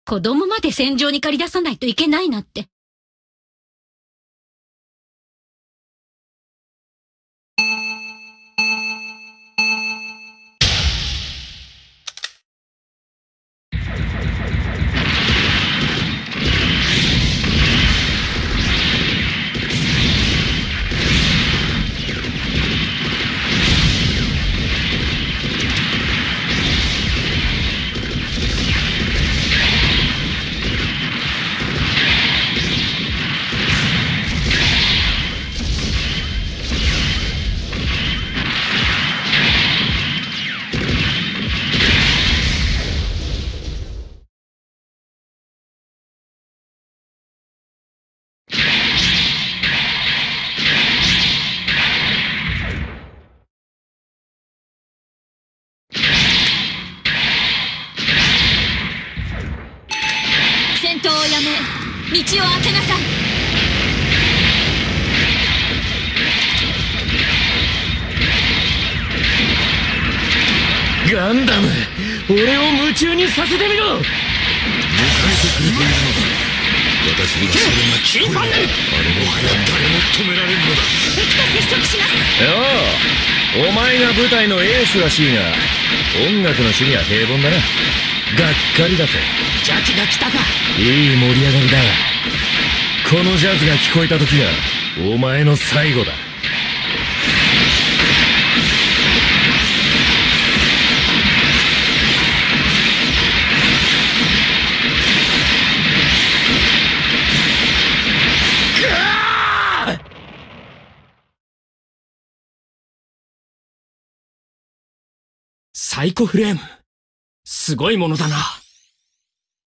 子供まで戦場に駆り出さないといけないなんて。戦闘をやめ、道を開けなさい。 ガンダム、俺を夢中にさせてみろ。迎えてくれているのだ。私にはそれが聞こえる。あれもはや誰も止められるのだ。 敵と接触します。 よう、お前が舞台のエースらしいが、音楽の趣味は平凡だな。がっかりだぜ。 邪気が来たか。 いい盛り上がりだ。このジャズが聞こえた時がお前の最後だ。 サイコフレーム、すごいものだな。